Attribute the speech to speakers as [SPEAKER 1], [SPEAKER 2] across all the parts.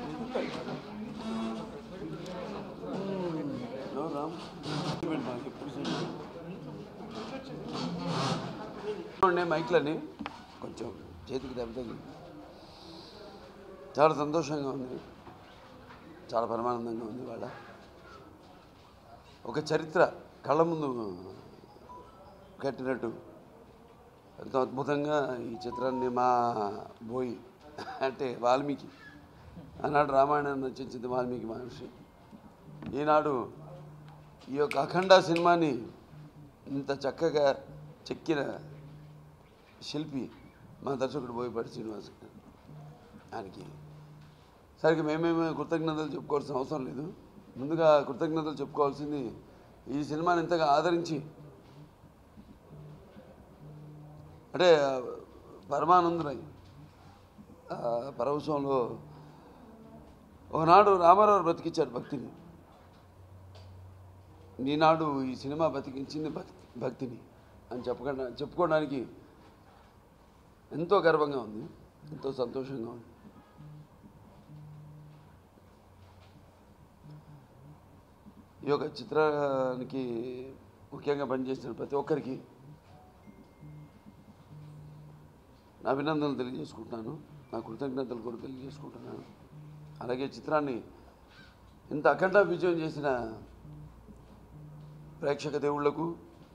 [SPEAKER 1] మైక్లని కొంచెం చేతికి దెబ్బతగిలి చాలా సంతోషంగా ఉంది, చాలా పరమానందంగా ఉంది. వాళ్ళ ఒక చరిత్ర కళ్ళ ముందు కట్టినట్టు ఎంతో అద్భుతంగా ఈ చిత్రాన్ని మా బోయి అంటే వాల్మీకి ఆనాడు రామాయణాన్ని రచించింది వాల్మీకి మహర్షి. ఈనాడు ఈ యొక్క అఖండ సినిమాని ఇంత చక్కగా చెక్కిన శిల్పి మా దర్శకుడు బోయపాటి శ్రీనివాస్ గారు. ఆయనకి సరిగ్గా మేమేమో కృతజ్ఞతలు చెప్పుకోవాల్సిన అవసరం లేదు. ముందుగా కృతజ్ఞతలు చెప్పుకోవాల్సింది ఈ సినిమాని ఇంతగా ఆదరించి అంటే పరమానందులై పరవశంలో ఒకనాడు రామారావు బ్రతికించాడు భక్తిని, ఈనాడు ఈ సినిమా బతికించింది భక్తిని అని చెప్పుకోవడానికి ఎంతో గర్వంగా ఉంది, ఎంతో సంతోషంగా ఉంది. ఈ యొక్క చిత్రానికి ముఖ్యంగా పనిచేసిన ప్రతి ఒక్కరికి నా అభినందనలు తెలియజేసుకుంటున్నాను, నా కృతజ్ఞతలు కూడా తెలియజేసుకుంటున్నాను. అలాగే చిత్రాన్ని ఇంత అఖండ విజయం చేసిన ప్రేక్షక దేవుళ్లకు,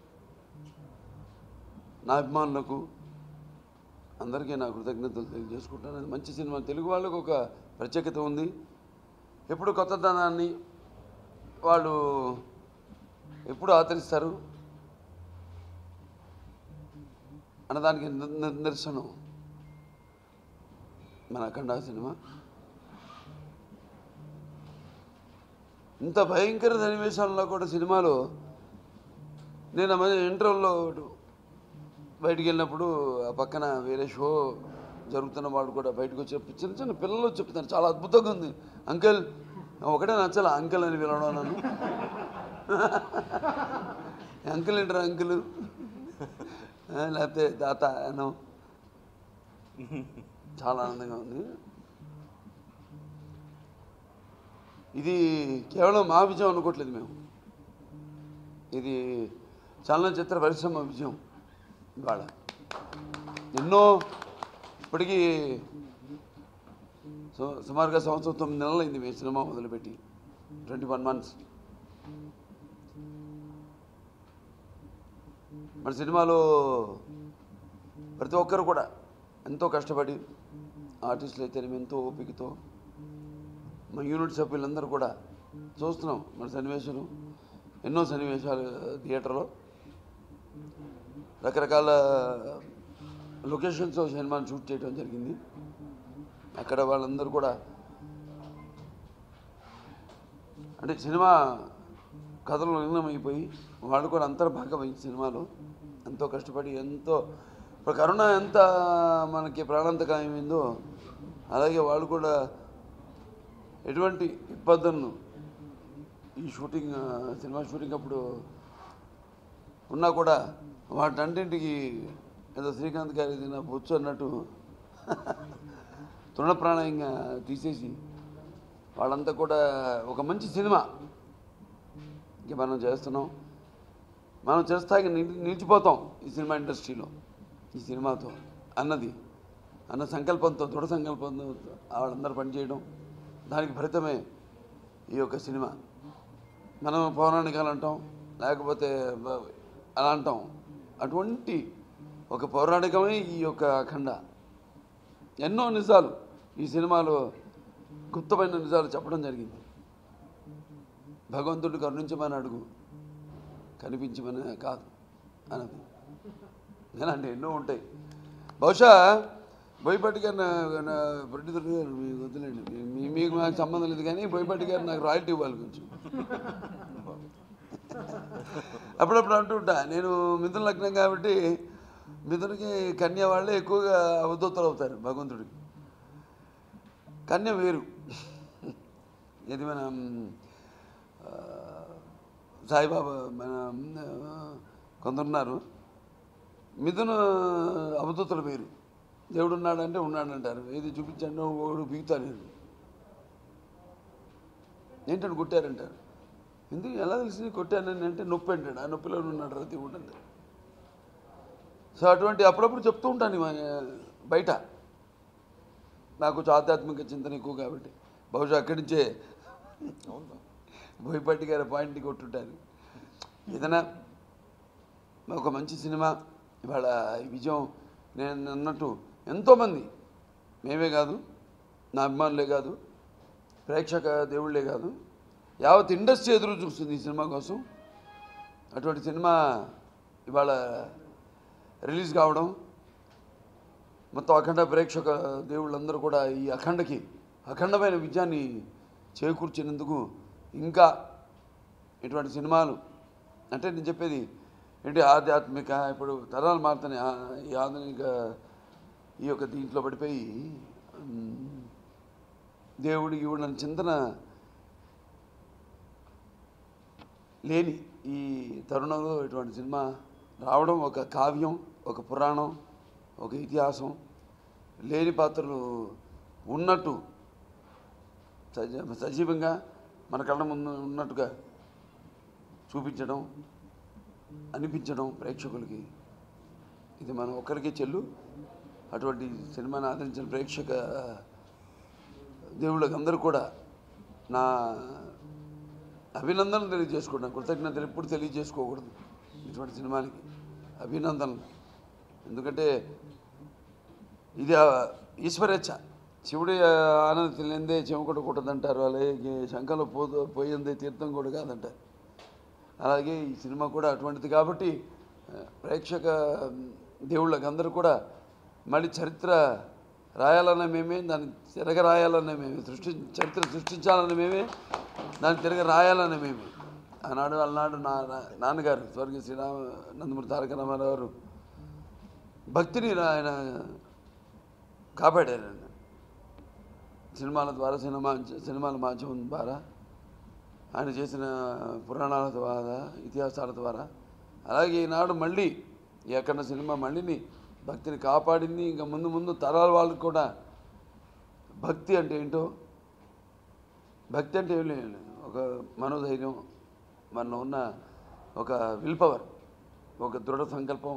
[SPEAKER 1] నా అభిమానులకు అందరికీ నా కృతజ్ఞతలు తెలియజేసుకుంటాను. మంచి సినిమా, తెలుగు వాళ్ళకు ఒక ప్రత్యేకత ఉంది. ఎప్పుడు కొత్తదనాన్ని వాళ్ళు ఎప్పుడు ఆదరిస్తారు అన్నదానికి నిదర్శనం మన అఖండ సినిమా. ఇంత భయంకర సన్నివేశాల్లో కూడా సినిమాలో నేను ఇంటర్వ్యూలో బయటికి వెళ్ళినప్పుడు ఆ పక్కన వేరే షో జరుగుతున్న వాళ్ళు కూడా బయటకు వచ్చి చిన్న చిన్న పిల్లలు చెప్తున్నారు, చాలా అద్భుతంగా ఉంది అంకుల్. ఒకటే నచ్చాల అంకుల్ అని పిలవడం నన్ను. అంకుల్ ఏంటారు అంకుల్, లేకపోతే తాత అనం. చాలా ఆనందంగా ఉంది. ఇది కేవలం మా విజయం అనుకోవట్లేదు మేము, ఇది చలనచిత్ర పరిశ్రమ విజయం. ఇవాళ ఎన్నో ఇప్పటికీ సుమారుగా 9 నెలలు అయింది మేము సినిమా మొదలుపెట్టి, 21 months. మన సినిమాలో ప్రతి ఒక్కరు కూడా ఎంతో కష్టపడి, ఆర్టిస్టులు అయితే ఎంతో ఓపికతో, మా యూనిట్ సభ్యులందరూ కూడా చూస్తున్నాం. మన సన్నివేశాలు ఎన్నో సన్నివేశాలు థియేటర్లో రకరకాల లొకేషన్స్లో సినిమాని షూట్ చేయడం జరిగింది. అక్కడ వాళ్ళందరూ కూడా అంటే సినిమా కథలో లీనమైపోయి వాళ్ళు కూడా అంతర్భాగమై సినిమాలో ఎంతో కష్టపడి, ఎంతో ఇప్పుడు కరోనా ఎంత మనకి ప్రాణాంతకమైందో అలాగే వాళ్ళు కూడా ఎటువంటి ఇబ్బందులను ఈ షూటింగ్ సినిమా షూటింగ్ అప్పుడు ఉన్నా కూడా వాటన్నింటికి ఏదో శ్రీకాంత్ గారి నా బొచ్చు అన్నట్టు తృణప్రాణంగా తీసేసి వాళ్ళంతా కూడా ఒక మంచి సినిమా ఇంక మనం చేస్తున్నాం, మనం చేస్తాకి నిలిచిపోతాం ఈ సినిమా ఇండస్ట్రీలో ఈ సినిమాతో అన్న సంకల్పంతో, దృఢ సంకల్పంతో వాళ్ళందరూ పనిచేయడం, దానికి ఫలితమే ఈ యొక్క సినిమా. మనం పౌరాణికాలు అంటాం, లేకపోతే అలా అంటాం, అటువంటి ఒక పౌరాణికమే ఈ యొక్క అఖండ. ఎన్నో నిజాలు ఈ సినిమాలో గుప్తమైన నిజాలు చెప్పడం జరిగింది. భగవంతుడు కరుణించమని అడుగు, కనిపించమని కాదు అన్నది. ఇలాంటి ఎన్నో ఉంటాయి. బహుశా బోయపాటి గారు నా ప్రొడ్యూసర్ గారు మీకు వద్దులేండి, మీకు నాకు సంబంధం లేదు, కానీ బోయపాటి గారు నాకు రాయల్టీ ఇవ్వాలి కొంచెం. అప్పుడప్పుడు అంటుంటా, నేను మిథున లగ్నం కాబట్టి మిథునకి కన్య వాళ్ళే ఎక్కువగా అవధూతలు అవుతారు భగవంతుడికి. కన్య వేరు, ఇది మన సాయిబాబా మన కొందరున్నారు. మిథున అవధూతలు వేరు. దేవుడు ఉన్నాడంటే ఉన్నాడంటారు, ఏది చూపించండి ఒకడు బిగుతాను. ఏంటంటే కొట్టారంటారు. ఎందుకు ఎలా తెలిసి కొట్టానని అంటే నొప్పి అంటాడు. ఆ నొప్పిలో ఉన్నాడు రా దేవుడు అంటే. సో అటువంటి అప్పుడప్పుడు చెప్తూ ఉంటాను బయట. నాకు కొంచెం ఆధ్యాత్మిక చింతన ఎక్కువ కాబట్టి బహుశా అక్కడి నుంచే బోయపాటి గారి పాయింట్ని కొట్టుంటాను. ఏదైనా ఒక మంచి సినిమా ఇవాళ విజయం నేను అన్నట్టు ఎంతోమంది, మేమే కాదు, నా అభిమానులే కాదు, ప్రేక్షక దేవుళ్ళే కాదు, యావత్ ఇండస్ట్రీ ఎదురు చూస్తుంది ఈ సినిమా కోసం. అటువంటి సినిమా ఇవాళ రిలీజ్ కావడం, మొత్తం అఖండ ప్రేక్షక దేవుళ్ళందరూ కూడా ఈ అఖండమైన విజయాన్ని చేకూర్చినందుకు ఇంకా ఇటువంటి సినిమాలు అంటే నేను చెప్పేది ఏంటి ఆధ్యాత్మిక ఇప్పుడు తరాలు మారుతున్నాయి. ఈ ఆధునిక ఈ యొక్క దీంట్లో పడిపోయి దేవుడికి ఇవ్వడం చింతన లేని ఈ తరుణంలో ఇటువంటి సినిమా రావడం, ఒక కావ్యం, ఒక పురాణం, ఒక ఇతిహాసం, లేని పాత్రలు ఉన్నట్టు సజీవంగా మన కళ్ళ ముందు ఉన్నట్టుగా చూపించడం, అనిపించడం ప్రేక్షకులకి, ఇది మనం ఒక్కరికే చెల్లు. అటువంటి సినిమాని ఆదరించిన ప్రేక్షక దేవుళ్ళకి అందరూ కూడా నా అభినందనలు తెలియజేసుకుంటాను. కృతజ్ఞతలు ఎప్పుడు తెలియజేసుకోకూడదు ఇటువంటి సినిమానికి అభినందనలు. ఎందుకంటే ఇది ఈశ్వరేచ్ఛ. శివుడి ఆనంద తెలియందే చెమ కూడా కొట్టదంటారు. అలాగే శంఖంలో పోయిందే తీర్థం కూడా కాదంటారు. అలాగే ఈ సినిమా కూడా అటువంటిది. కాబట్టి ప్రేక్షక దేవుళ్ళకి అందరూ కూడా మళ్ళీ చరిత్ర రాయాలన్న మేమే, దాన్ని తిరగ రాయాలన్న మేమే, చరిత్ర సృష్టించాలన్న మేమే, దాన్ని తిరగ రాయాలన్న మేమే. అలనాడు నాన్నగారు స్వర్గీయ నందమూరి తారక రామారావు గారు భక్తిని ఆయన కాపాడారు. సినిమాల ద్వారా, సినిమాల మాధ్యమం ద్వారా, ఆయన చేసిన పురాణాల ద్వారా, ఇతిహాసాల ద్వారా. అలాగే ఈనాడు మళ్ళీ ఈ అఖండ సినిమా మళ్ళీని భక్తిని కాపాడింది. ఇంకా ముందు తరాల వాళ్ళకి కూడా భక్తి అంటే ఏంటో, భక్తి అంటే ఏం లేదు, ఒక మనోధైర్యం, మనలో ఉన్న ఒక విల్ పవర్, ఒక దృఢ సంకల్పం.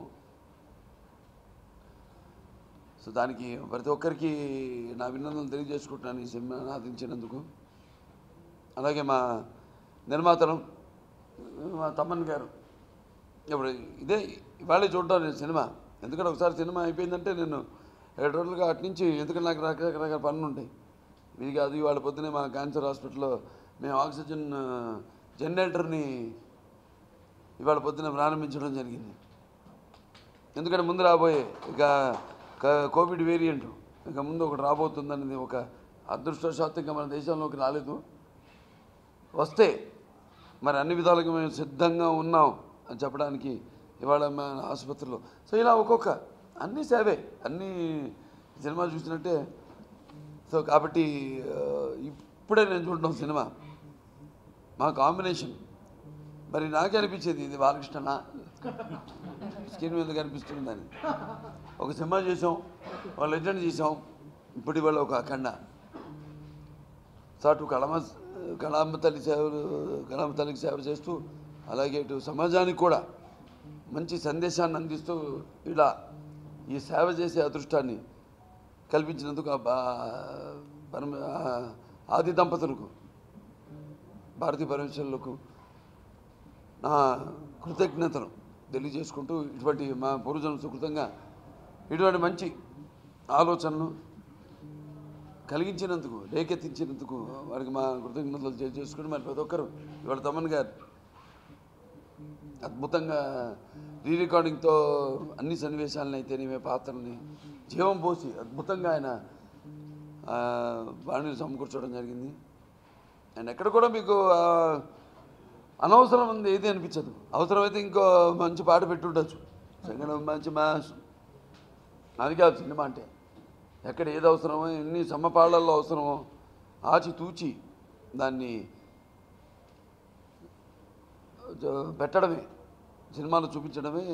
[SPEAKER 1] సో దానికి ప్రతి ఒక్కరికి నా అభినందనలు తెలియజేసుకుంటున్నాను ఈ సినిమాను ఆదరించినందుకు. అలాగే మా నిర్మాతలు, మా తమ్మన్ గారు, ఇప్పుడు ఇదే ఇవాళే చూడటం నేను సినిమా. ఎందుకంటే ఒకసారి సినిమా అయిపోయిందంటే నేను 7 రోజులుగా అటు నుంచి, ఎందుకంటే నాకు రకరకాల పనులు ఉంటాయి. ఇది కాదు, ఇవాళ పొద్దునే మా క్యాన్సర్ హాస్పిటల్లో మేము ఆక్సిజన్ జనరేటర్ని ఇవాళ పొద్దున ప్రారంభించడం జరిగింది. ఎందుకంటే ముందు రాబోయే ఇక కోవిడ్ వేరియంట్ ఇక ముందు ఒకటి రాబోతుందనేది ఒక అదృష్టవశాత్తు ఇంకా మన దేశంలోకి రాలేదు. వస్తే మరి అన్ని విధాలుగా మేము సిద్ధంగా ఉన్నాం అని చెప్పడానికి ఇవాళ మన ఆసుపత్రిలో. సో ఇలా ఒక్కొక్క అన్నీ సేవే, అన్నీ సినిమా చూసినట్టే. సో కాబట్టి ఇప్పుడే నేను చూడటం సినిమా మా కాంబినేషన్. మరి నాకే అనిపించేది ఇది బాలకృష్ణనా స్క్రీన్ మీద కనిపిస్తుందని. ఒక సినిమా చేసాం, ఒక లెజెండ్ చేసాం, ఇప్పుడు ఇవాళ ఒక అఖండ. సో అటు కళాంబ తల్లికి సేవ చేస్తూ, అలాగే ఇటు సమాజానికి కూడా మంచి సందేశాన్ని అందిస్తూ ఇలా ఈ సేవ చేసే అదృష్టాన్ని కల్పించినందుకు ఆది దంపతులకు, భారతీ పరమేశ్వరులకు నా కృతజ్ఞతలు తెలియజేసుకుంటూ, ఇటువంటి మా పూర్వజన్మ సుకృతంగా ఇటువంటి మంచి ఆలోచనలు కలిగించినందుకు, రేకెత్తించినందుకు వారికి మా కృతజ్ఞతలు తెలియజేసుకుని, మరి ప్రతి ఒక్కరు ఇవాళ తమన్ గారు అద్భుతంగా రికార్డింగ్తో అన్ని సన్నివేశాలను అయితేనేమే పాత్రల్ని జీవం పోసి అద్భుతంగా ఆయన వాణిని సమకూర్చడం జరిగింది. అండ్ ఎక్కడ కూడా మీకు అనవసరం ఉంది ఏది అనిపించదు. అవసరమైతే ఇంకో మంచి పాట పెట్టుండొచ్చు, సంగీతం మంచి అది కాదు సినిమా అంటే. ఎక్కడ ఏది అవసరమో, ఎన్ని సమపాళ్ళల్లో అవసరమో ఆచితూచి దాన్ని పెట్టడమే, సినిమాలో చూపించడమే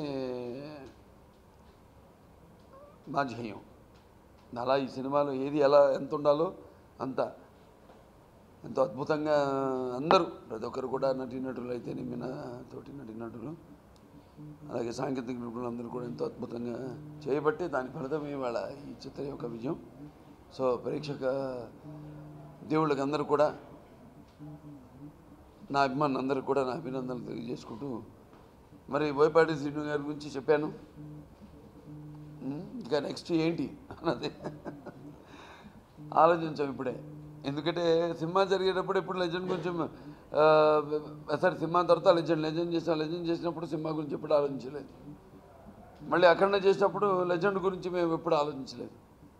[SPEAKER 1] మా ధ్యేయం. అలా ఈ సినిమాలో ఏది ఎలా ఎంత ఉండాలో అంత ఎంతో అద్భుతంగా అందరూ ప్రతి ఒక్కరు కూడా నటీనటులు అయితే నిమ్మిన తోటి నటీనటులు అలాగే సాంకేతిక నిపుణులు అందరూ కూడా ఎంతో అద్భుతంగా చేయబట్టి దాని ఫలితం ఇవాళ ఈ చిత్రం యొక్క విజయం. సో ప్రేక్షక దేవుళ్ళకి అందరూ కూడా నా అభిమానులు అందరూ కూడా నా అభినందనలు తెలియజేసుకుంటూ మరి బోయపాటి శ్రీను గారి గురించి చెప్పాను. ఇంకా నెక్స్ట్ ఏంటి అన్నది ఆలోచించాం ఇప్పుడే. ఎందుకంటే సినిమా జరిగేటప్పుడు ఇప్పుడు లెజెండ్ కొంచెం సరే సినిమా తర్వాత లెజెండ్ చేసినప్పుడు సినిమా గురించి ఎప్పుడు ఆలోచించలేదు. మళ్ళీ అఖండ చేసినప్పుడు లెజెండ్ గురించి మేము ఎప్పుడు ఆలోచించలేదు.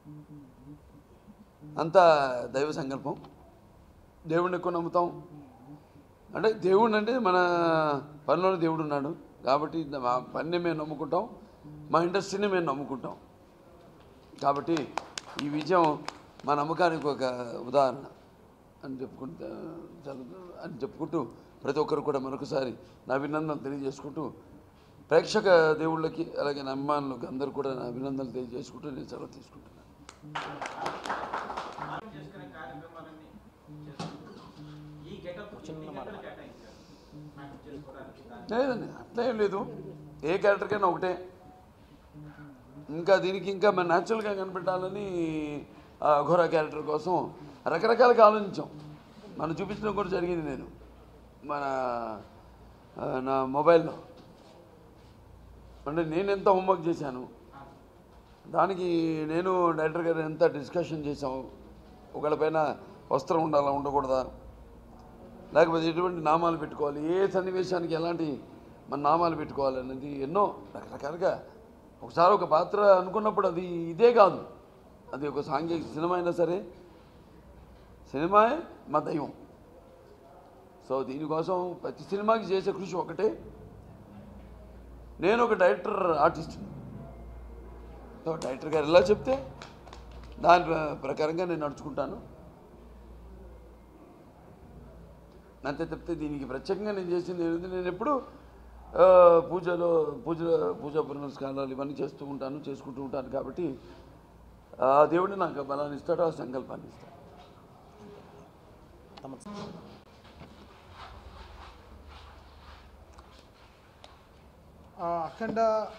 [SPEAKER 1] అంతా దైవ సంకల్పం. దేవుడిని ఎక్కువ నమ్ముతాం. అంటే దేవుడు అంటే మన పనిలోనే దేవుడు ఉన్నాడు కాబట్టి మా పనిని మేము నమ్ముకుంటాం, మా ఇండస్ట్రీని మేము నమ్ముకుంటాం. కాబట్టి ఈ విజయం మా నమ్మకానికి ఒక ఉదాహరణ అని చెప్పుకుంటూ ప్రతి ఒక్కరు కూడా మరొకసారి నా అభినందనలు తెలియజేసుకుంటూ ప్రేక్షక దేవుళ్ళకి అలాగే నా అభిమానులకు అందరూ కూడా నా అభినందనలు తెలియజేసుకుంటూ నేను సెలవు తీసుకుంటున్నాను. లేదండి అట్లా ఏం లేదు. ఏ క్యారెక్టర్కైనా ఒకటే. ఇంకా దీనికి ఇంకా మన న్యాచురల్గా కనిపెట్టాలని అఘోరా క్యారెక్టర్ కోసం రకరకాలుగా ఆలోచించాం. మనం చూపించడం కూడా జరిగింది. నేను నా మొబైల్లో అంటే నేను ఎంత హోంవర్క్ చేశాను దానికి నేను డైరెక్టర్ గారు ఎంత డిస్కషన్ చేసాం. ఒకళ్ళపైన వస్త్రం ఉండాలా ఉండకూడదా, లేకపోతే ఎటువంటి నామాలు పెట్టుకోవాలి, ఏ సన్నివేశానికి ఎలాంటి మన నామాలు పెట్టుకోవాలి అనేది ఎన్నో రకరకాలుగా. ఒకసారి ఒక పాత్ర అనుకున్నప్పుడు అది ఇదే కాదు, అది ఒక సాంఘిక సినిమా అయినా సరే సినిమాయే మా దైవం. సో దీనికోసం ప్రతి సినిమాకి చేసే కృషి ఒకటే. నేను ఒక డైరెక్టర్ ఆర్టిస్ట్ని. సో డైరెక్టర్ గారు ఎలా చెప్తే దాని ప్రకారంగా నేను నడుచుకుంటాను. అంతే తప్పితే దీనికి ప్రత్యేకంగా నేను చేసింది ఏంటంటే నేను ఎప్పుడు పూజా పునస్కారాలు ఇవన్నీ చేసుకుంటూ ఉంటాను. కాబట్టి ఆ దేవుడిని నాకు బలాన్ని ఇస్తాడు, ఆ సంకల్పాన్ని ఇస్తాడు.
[SPEAKER 2] అఖండ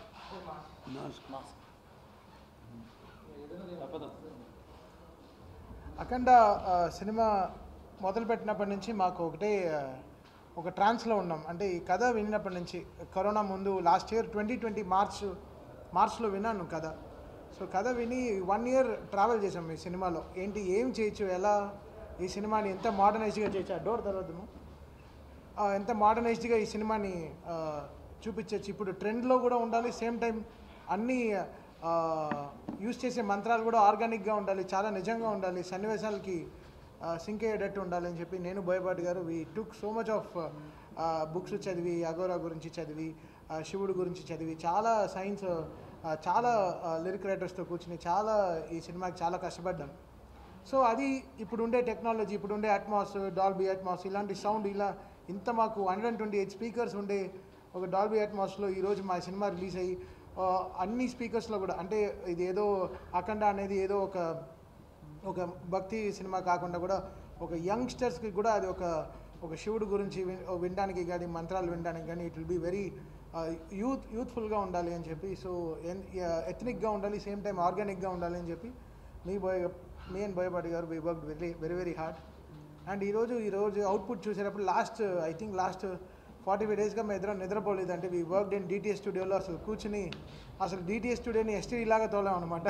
[SPEAKER 2] సినిమా మొదలుపెట్టినప్పటి నుంచి మాకు ఒకటే ఒక ట్రాన్స్లో ఉన్నాం. అంటే ఈ కథ విన్నప్పటి నుంచి కరోనా ముందు లాస్ట్ ఇయర్ 2020 మార్చ్లో విన్నాను కథ. సో కథ విని 1 year ట్రావెల్ చేసాం ఈ సినిమాలో. ఏం చేయొచ్చు, ఎలా ఈ సినిమాని ఎంత మోడర్నైజ్డ్గా చేయొచ్చు, ఆ డోర్ తర్వాతము ఎంత మోడర్నైజ్డ్గా ఈ సినిమాని చూపించవచ్చు. ఇప్పుడు ట్రెండ్లో కూడా ఉండాలి, సేమ్ టైం అన్నీ యూజ్ చేసే మంత్రాలు కూడా ఆర్గానిక్గా ఉండాలి, చాలా నిజంగా ఉండాలి, సన్నివేశాలకి సింక్ అయ్యేటట్టు ఉండాలి అని చెప్పి నేను బోయపాటి గారు we took so much of books చదివి, అఘోరా గురించి చదివి, శివుడు గురించి చదివి, చాలా సైన్స్, చాలా లిరిక్ రైటర్స్తో కూర్చుని చాలా ఈ సినిమాకి చాలా కష్టపడ్డాం. సో అది ఇప్పుడు ఉండే టెక్నాలజీ, ఇప్పుడు ఉండే అట్మాస్, డాల్బీ అట్మాస్, ఇలాంటి సౌండ్ ఇంత మాకు 128 స్పీకర్స్ ఉండే ఒక డాల్బీ అట్మాస్లో ఈరోజు మా సినిమా రిలీజ్ అయ్యి అన్ని స్పీకర్స్లో కూడా, అంటే ఇది ఏదో అఖండ అనేది ఏదో ఒక భక్తి సినిమా కాకుండా కూడా ఒక యంగ్స్టర్స్కి కూడా అది ఒక శివుడు గురించి వినడానికి కానీ, మంత్రాలు వినడానికి కానీ ఇట్ విల్ బీ వెరీ యూత్ఫుల్గా ఉండాలి అని చెప్పి, సో ఎథనిక్గా ఉండాలి, సేమ్ టైం ఆర్గానిక్గా ఉండాలి అని చెప్పి మీ అండ్ బోయపాటి గారు we work very very hard. And ఈరోజు అవుట్పుట్ చూసేటప్పుడు లాస్ట్ 45 daysగా మేము ఇద్దరం నిద్రపోలేదు. అంటే వీ వర్క్డ్ ఇన్ డిటిఎస్ స్టూడియోలో అసలు కూర్చుని డిటిఎస్ స్టూడియోని ఎస్టీడీ లాగా తోలాం అనమాట.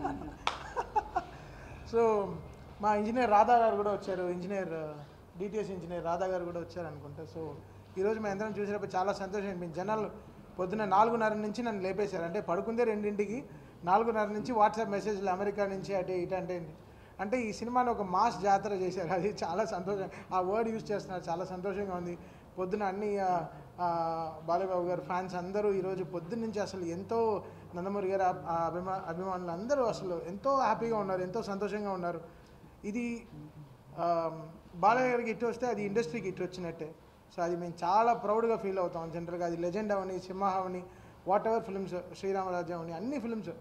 [SPEAKER 2] సో మా ఇంజనీర్ రాధా గారు కూడా వచ్చారు, డిటిఎస్ ఇంజనీర్ రాధా గారు కూడా వచ్చారు అనుకుంటా. సో ఈరోజు మేము అందరం చూసేటప్పుడు చాలా సంతోషం అనిపించింది. జనాలు పొద్దున్న 4:30 నుంచి నన్ను లేపేశారు. అంటే పడుకుందే 2ంటికి, 4:30 నుంచి వాట్సాప్ మెసేజ్లు అమెరికా నుంచి అటు ఇటు అంటే ఈ సినిమాని ఒక మాస్ జాతర చేశారు. అది చాలా సంతోషం. ఆ వర్డ్ యూజ్ చేస్తున్నారు, చాలా సంతోషంగా ఉంది. పొద్దున అన్ని బాలబాబు గారు ఫ్యాన్స్ అందరూ ఈరోజు పొద్దున్న నుంచి అసలు ఎంతో, నందమూరి గారు అభిమానులు అందరూ అసలు ఎంతో హ్యాపీగా ఉన్నారు, ఎంతో సంతోషంగా ఉన్నారు. ఇది బాలయ్య గారికి ఇటు వస్తే అది ఇండస్ట్రీకి ఇటు వచ్చినట్టే. సో అది మేము చాలా ప్రౌడ్గా ఫీల్ అవుతాం. జనరల్గా అది లెజెండ్ అవని, సింహ అవని, వాట్ ఎవర్ ఫిల్మ్స్, శ్రీరామరాజ్యం అవని, అన్ని ఫిల్మ్స్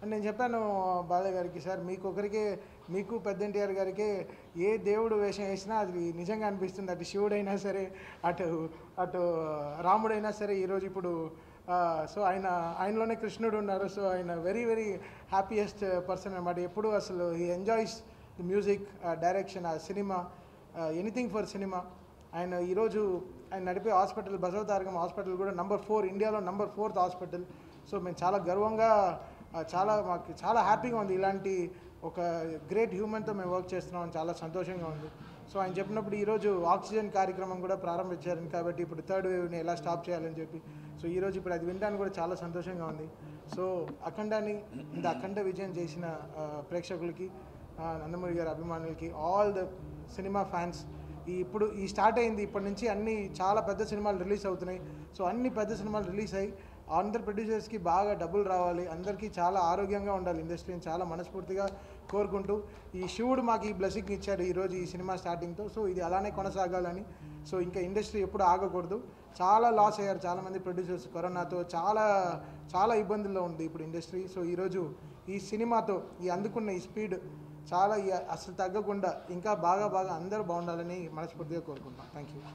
[SPEAKER 2] అని నేను చెప్పాను బాలయ్య గారికి, సార్ మీకు పెద్ద ఎన్టీఆర్ గారికి ఏ దేవుడు వేషం వేసినా అది నిజంగా అనిపిస్తుంది. అటు శివుడైనా సరే, అటు అటు రాముడైనా సరే, ఈరోజు ఇప్పుడు సో ఆయనలోనే కృష్ణుడు ఉన్నారు. సో ఆయన వెరీ వెరీ హ్యాపీయెస్ట్ పర్సన్ అనమాట. ఎప్పుడు అసలు he enjoys the music, direction, ఆ సినిమా, ఎనీథింగ్ ఫర్ సినిమా. ఆయన ఈరోజు ఆయన నడిపే హాస్పిటల్ బసవతారకం హాస్పిటల్ కూడా ఇండియాలో నంబర్ 4th హాస్పిటల్. సో మేము చాలా గర్వంగా, మాకు చాలా హ్యాపీగా ఉంది. ఇలాంటి ఒక గ్రేట్ హ్యూమన్తో మేము వర్క్ చేస్తున్నాం, చాలా సంతోషంగా ఉంది. సో ఆయన చెప్పినప్పుడు ఈరోజు ఆక్సిజన్ కార్యక్రమం కూడా ప్రారంభించారు కాబట్టి ఇప్పుడు 3rd వేవ్ని ఎలా స్టాప్ చేయాలని చెప్పి. సో ఈరోజు ఇప్పుడు అది వినడానికి కూడా చాలా సంతోషంగా ఉంది. సో అఖండాని ఇంత అఖండ విజయం చేసిన ప్రేక్షకులకి, నందమూరి గారి అభిమానులకి, ఆల్ ద సినిమా ఫ్యాన్స్, ఇప్పుడు స్టార్ట్ అయింది, ఇప్పటి నుంచి అన్ని చాలా పెద్ద సినిమాలు రిలీజ్ అవుతున్నాయి. సో అన్ని పెద్ద సినిమాలు రిలీజ్ అయ్యి అందరు ప్రొడ్యూసర్స్కి బాగా డబ్బులు రావాలి, అందరికీ చాలా ఆరోగ్యంగా ఉండాలి ఇండస్ట్రీని చాలా మనస్ఫూర్తిగా కోరుకుంటూ, ఈ శివుడు మాకు ఈ బ్లెస్సింగ్ ఇచ్చాడు ఈరోజు ఈ సినిమా స్టార్టింగ్తో. సో ఇది అలానే కొనసాగాలని. సో ఇంకా ఇండస్ట్రీ ఎప్పుడు ఆగకూడదు. చాలా లాస్ అయ్యారు చాలామంది ప్రొడ్యూసర్స్ కరోనాతో, చాలా ఇబ్బందుల్లో ఉంది ఇప్పుడు ఇండస్ట్రీ. సో ఈరోజు ఈ సినిమాతో అందుకున్న ఈ స్పీడ్ చాలా అసలు తగ్గకుండా ఇంకా బాగా అందరూ బాగుండాలని మనస్ఫూర్తిగా కోరుకుంటాం. Thank you.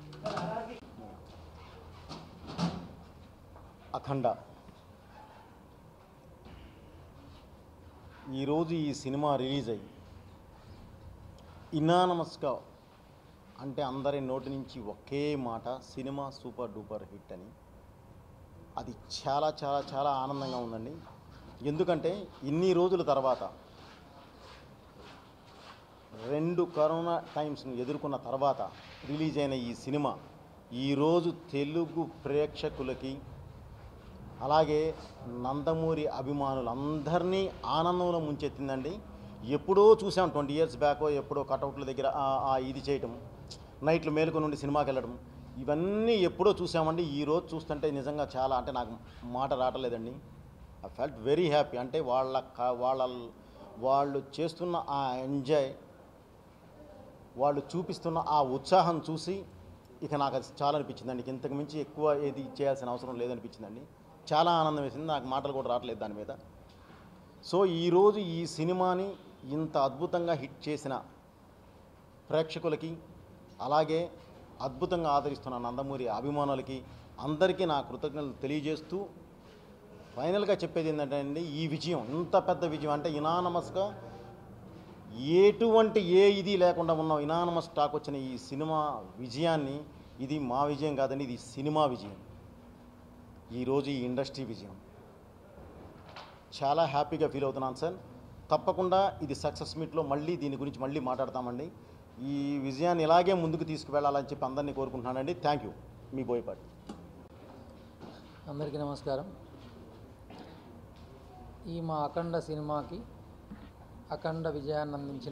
[SPEAKER 3] అఖండ ఈరోజు ఈ సినిమా రిలీజ్ అయ్యి ఇనానమస్గా అంటే అందరి నోటి నుంచి ఒకే మాట, సినిమా సూపర్ డూపర్ హిట్ అని. అది చాలా చాలా చాలా ఆనందంగా ఉందండి. ఎందుకంటే ఇన్ని రోజుల తర్వాత 2 కరోనా టైమ్స్ని ఎదుర్కొన్న తర్వాత రిలీజ్ అయిన ఈ సినిమా ఈరోజు తెలుగు ప్రేక్షకులకి, అలాగే నందమూరి అభిమానులందరినీ ఆనందంలో ముంచెత్తిందండి. ఎప్పుడో చూసాం 20 years బ్యాక్, ఎప్పుడో కటౌట్ల దగ్గర ఇది చేయటం, నైట్లు మేలుకొని నుండి సినిమాకి వెళ్ళడం, ఇవన్నీ ఎప్పుడో చూసామండి. ఈరోజు చూస్తుంటే నిజంగా చాలా, అంటే నాకు మాట రావట్లేదండి. I felt very happy. అంటే వాళ్ళు చేస్తున్న ఆ ఎంజాయ్, వాళ్ళు చూపిస్తున్న ఆ ఉత్సాహం చూసి ఇక నాకు అది చాలా అనిపించిందండి. ఇంతకు మించి ఎక్కువ ఏది చేయాల్సిన అవసరం లేదనిపించిందండి. చాలా ఆనందం వేసింది. నాకు మాటలు కూడా రావట్లేదు దాని మీద. సో ఈరోజు ఈ సినిమాని ఇంత అద్భుతంగా హిట్ చేసిన ప్రేక్షకులకి, అలాగే అద్భుతంగా ఆదరిస్తున్న నందమూరి అభిమానులకి అందరికీ నా కృతజ్ఞతలు తెలియజేస్తూ ఫైనల్గా చెప్పేది ఏంటంటే అండి, ఈ విజయం, ఇంత పెద్ద విజయం, అంటే ఇనానమస్గా ఎటువంటి ఇది లేకుండా ఉన్న ఇనానమస్ టాక్ వచ్చిన ఈ సినిమా విజయాన్ని, ఇది మా విజయం కాదండి, ఇది సినిమా విజయం. ఈరోజు ఈ ఇండస్ట్రీ విజయం. చాలా హ్యాపీగా ఫీల్ అవుతున్నాను సార్. తప్పకుండా ఇది సక్సెస్ మీట్లో మళ్ళీ దీని గురించి మళ్ళీ మాట్లాడతామండి. ఈ విజయాన్ని ఇలాగే ముందుకు తీసుకువెళ్ళాలని చెప్పి అందరినీ కోరుకుంటున్నానండి. Thank you. మీ బోయపాటి.
[SPEAKER 4] అందరికీ నమస్కారం. ఈ మా అఖండ సినిమాకి అఖండ విజయాన్ని అందించిన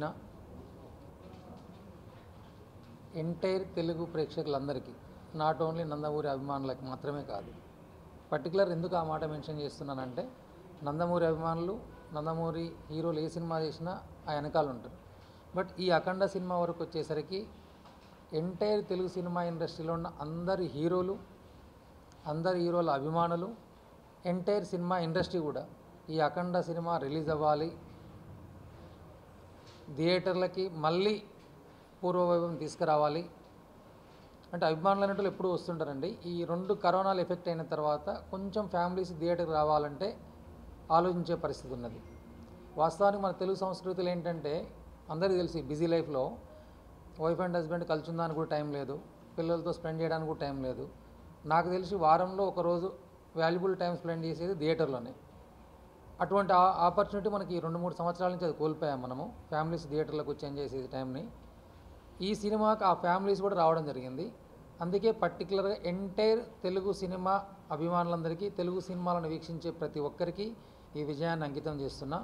[SPEAKER 4] ఎంటైర్ తెలుగు ప్రేక్షకులందరికీ, నాట్ ఓన్లీ నందమూరి అభిమానులకి మాత్రమే కాదు, పర్టికులర్ ఎందుకు ఆ మాట మెన్షన్ చేస్తున్నానంటే, నందమూరి అభిమానులు, నందమూరి హీరోలు ఏ సినిమా చేసినా ఆ వెనకాల ఉంటారు. బట్ ఈ అఖండ సినిమా వరకు వచ్చేసరికి ఎంటైర్ తెలుగు సినిమా ఇండస్ట్రీలో ఉన్న అందరి హీరోల అభిమానులు, ఎంటైర్ సినిమా ఇండస్ట్రీ కూడా ఈ అఖండ సినిమా రిలీజ్ అవ్వాలి, థియేటర్లకి మళ్ళీ పూర్వవైభవం తీసుకురావాలి అంటే అభిమానులు అనేటోళ్ళు ఎప్పుడూ వస్తుంటారండి. ఈ 2 కరోనాలు ఎఫెక్ట్ అయిన తర్వాత కొంచెం ఫ్యామిలీస్ థియేటర్కి రావాలంటే ఆలోచించే పరిస్థితి ఉన్నది. వాస్తవానికి మన తెలుగు సంస్కృతులు ఏంటంటే, అందరికీ తెలిసి బిజీ లైఫ్లో వైఫ్ అండ్ హస్బెండ్ కలిసి ఉండడానికి కూడా టైం లేదు, పిల్లలతో స్పెండ్ చేయడానికి కూడా టైం లేదు. నాకు తెలిసి వారంలో ఒకరోజు వాల్యుబుల్ టైం స్పెండ్ చేసేది థియేటర్లోనే. అటువంటి ఆపర్చునిటీ మనకి 2-3 సంవత్సరాల నుంచి అది కోల్పోయాం మనము, ఫ్యామిలీస్ థియేటర్లకు వచ్చి ఎంజాయ్ చేసే టైంని. ఈ సినిమాకి ఆ ఫ్యామిలీస్ కూడా రావడం జరిగింది. అందుకే పర్టికులర్గా ఎంటైర్ తెలుగు సినిమా అభిమానులందరికీ, తెలుగు సినిమాలను వీక్షించే ప్రతి ఒక్కరికి ఈ విజయాన్ని అంకితం చేస్తున్నా.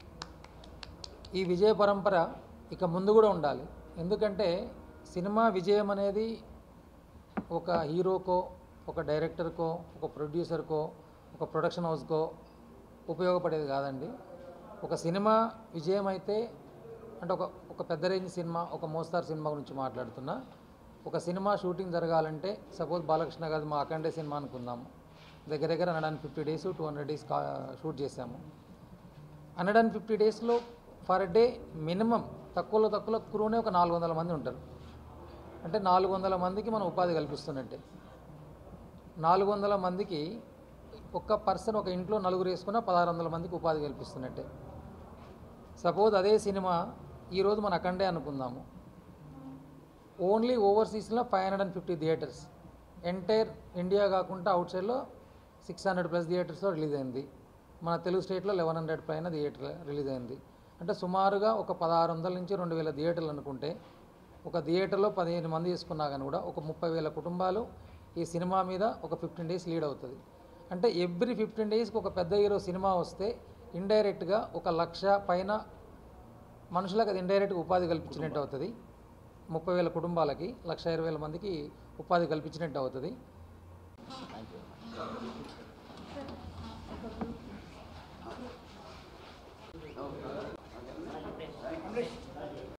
[SPEAKER 4] ఈ విజయ పరంపర ఇక ముందు కూడా ఉండాలి. ఎందుకంటే సినిమా విజయం అనేది ఒక హీరోకో, ఒక డైరెక్టర్కో, ఒక ప్రొడ్యూసర్కో, ఒక ప్రొడక్షన్ హౌస్కో ఉపయోగపడేది కాదండి. ఒక సినిమా విజయం అయితే, అంటే ఒక పెద్ద రేంజ్ సినిమా, ఒక మోస్తారు సినిమా గురించి మాట్లాడుతున్నా. ఒక సినిమా షూటింగ్ జరగాలంటే, సపోజ్ బాలకృష్ణ గారు మా అఖండే సినిమా అనుకుందాము, దగ్గర 150 days 200 days షూట్ చేశాము. 150 డేస్లో పర్ డే మినిమం తక్కువలో క్రూనే ఒక 400 మంది ఉంటారు. అంటే 400 మందికి మనం ఉపాధి కల్పిస్తున్నట్టే. 400 మందికి ఒక్క పర్సన్ ఒక ఇంట్లో నలుగురు వేసుకున్న 1600 మందికి ఉపాధి కల్పిస్తున్నట్టే. సపోజ్ అదే సినిమా ఈరోజు మన అఖండే అనుకుందాము, ఓన్లీ ఓవర్సీస్లో 550 థియేటర్స్, ఎంటైర్ ఇండియా కాకుండా అవుట్ సైడ్లో 600+ థియేటర్స్లో రిలీజ్ అయింది. మన తెలుగు స్టేట్లో 1100 పైన థియేటర్ రిలీజ్ అయింది. అంటే సుమారుగా ఒక 1600 నుంచి 2000 థియేటర్లు అనుకుంటే, ఒక థియేటర్లో 15 మంది వేసుకున్నా కానీ కూడా ఒక 30,000 కుటుంబాలు ఈ సినిమా మీద ఒక 15 డేస్ లీడ్ అవుతుంది. అంటే ఎవ్రీ 15 డేస్కి ఒక పెద్ద హీరో సినిమా వస్తే ఇండైరెక్ట్గా 1,00,000 పైన మనుషులకు అది ఇండైరెక్ట్గా ఉపాధి కల్పించినట్టు అవుతుంది. 30,000 కుటుంబాలకి 1,20,000 మందికి ఉపాధి కల్పించినట్టు అవుతుంది.
[SPEAKER 3] Thank you.